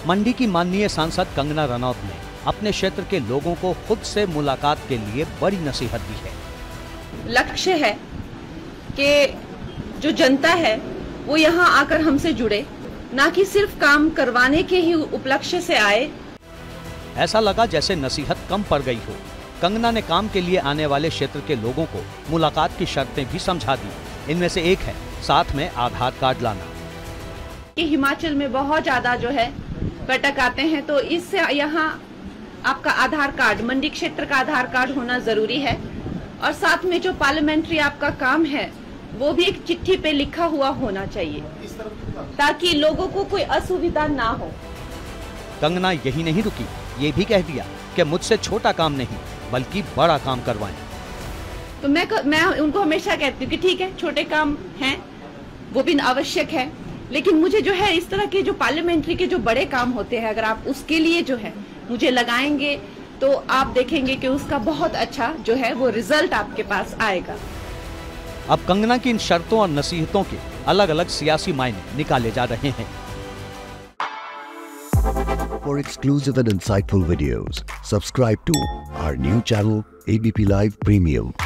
मंडी की माननीय सांसद कंगना रनौत ने अपने क्षेत्र के लोगों को खुद से मुलाकात के लिए बड़ी नसीहत दी है। लक्ष्य है कि जो जनता है वो यहाँ आकर हमसे जुड़े, ना कि सिर्फ काम करवाने के ही उपलक्ष्य से आए। ऐसा लगा जैसे नसीहत कम पड़ गई हो। कंगना ने काम के लिए आने वाले क्षेत्र के लोगों को मुलाकात की शर्तें भी समझा दी। इनमें से एक है साथ में आधार कार्ड लाना। हिमाचल में बहुत ज्यादा जो है पर्यटक आते हैं, तो इससे यहाँ आपका आधार कार्ड, मंडी क्षेत्र का आधार कार्ड होना जरूरी है। और साथ में जो पार्लियामेंट्री आपका काम है वो भी एक चिट्ठी पे लिखा हुआ होना चाहिए, ताकि लोगों को कोई असुविधा ना हो। कंगना यही नहीं रुकी, ये भी कह दिया कि मुझसे छोटा काम नहीं बल्कि बड़ा काम करवाएं। तो मैं उनको हमेशा कहती हूँ कि ठीक है, छोटे काम हैं वो भी आवश्यक है, लेकिन मुझे जो है इस तरह के जो पार्लियामेंट्री के जो बड़े काम होते हैं, अगर आप उसके लिए जो है मुझे लगाएंगे तो आप देखेंगे कि उसका बहुत अच्छा जो है वो रिजल्ट आपके पास आएगा। अब कंगना की इन शर्तों और नसीहतों के अलग अलग सियासी मायने निकाले जा रहे हैं। For exclusive and insightful videos, subscribe to our new channel ABP Live Premium.